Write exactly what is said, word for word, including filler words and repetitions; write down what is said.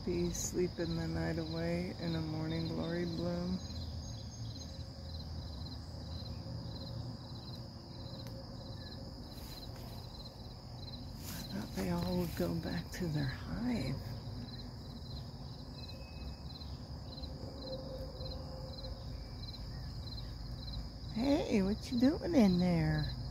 bees sleeping the night away in a morning glory bloom. I thought they all would go back to their hive. Hey, what you doing in there?